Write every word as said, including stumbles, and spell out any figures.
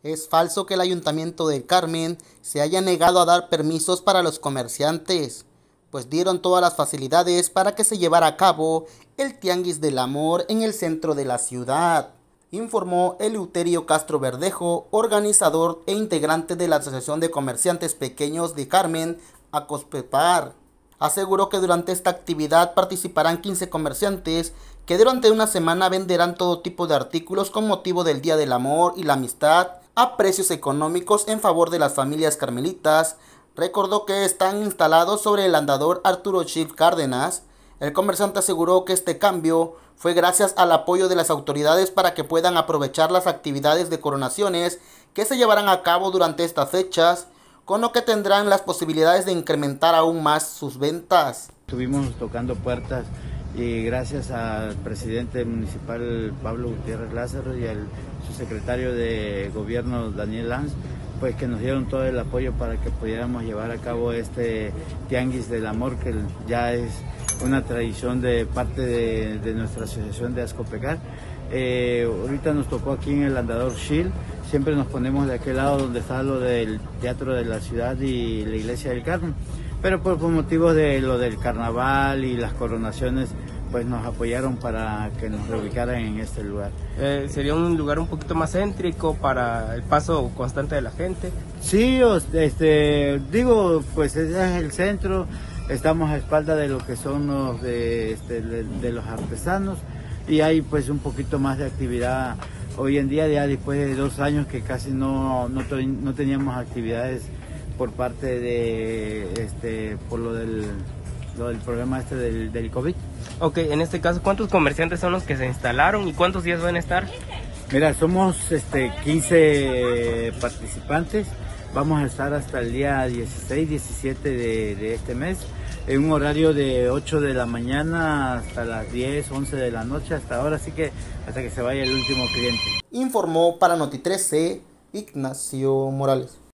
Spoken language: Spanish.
Es falso que el Ayuntamiento del Carmen se haya negado a dar permisos para los comerciantes, pues dieron todas las facilidades para que se llevara a cabo el Tianguis del Amor en el centro de la ciudad, informó Eleuterio Castro Verdejo, organizador e integrante de la Asociación de Comerciantes Pequeños de Carmen, ACOSPEPAR. Aseguró que durante esta actividad participarán quince comerciantes que durante una semana venderán todo tipo de artículos con motivo del Día del Amor y la Amistad a precios económicos en favor de las familias carmelitas. Recordó que están instalados sobre el andador Arturo Schiff Cárdenas. El comerciante aseguró que este cambio fue gracias al apoyo de las autoridades para que puedan aprovechar las actividades de coronaciones que se llevarán a cabo durante estas fechas, con lo que tendrán las posibilidades de incrementar aún más sus ventas. Estuvimos tocando puertas y gracias al presidente municipal Pablo Gutiérrez Lázaro y al subsecretario de gobierno Daniel Lanz, pues que nos dieron todo el apoyo para que pudiéramos llevar a cabo este Tianguis del Amor, que ya es una tradición de parte de, de nuestra asociación de ACOSPEPAR. Eh, ahorita nos tocó aquí en el andador Schill, siempre nos ponemos de aquel lado donde está lo del Teatro de la Ciudad y la Iglesia del Carmen, pero por, por motivos de lo del carnaval y las coronaciones, pues nos apoyaron para que nos reubicaran en este lugar. Eh, ¿Sería un lugar un poquito más céntrico para el paso constante de la gente? Sí, este, digo, pues ese es el centro, estamos a espalda de lo que son los, de, este, de, de los artesanos, y hay pues un poquito más de actividad hoy en día, ya después de dos años que casi no, no, no teníamos actividades por parte de, este, por lo del, lo del problema este del, del COVID. Ok, en este caso, ¿cuántos comerciantes son los que se instalaron y cuántos días van a estar? Mira, somos este, quince participantes, vamos a estar hasta el día dieciséis, diecisiete de, de este mes, en un horario de ocho de la mañana hasta las diez, once de la noche, hasta ahora, así que hasta que se vaya el último cliente. Informó para Noti trece Ignacio Morales.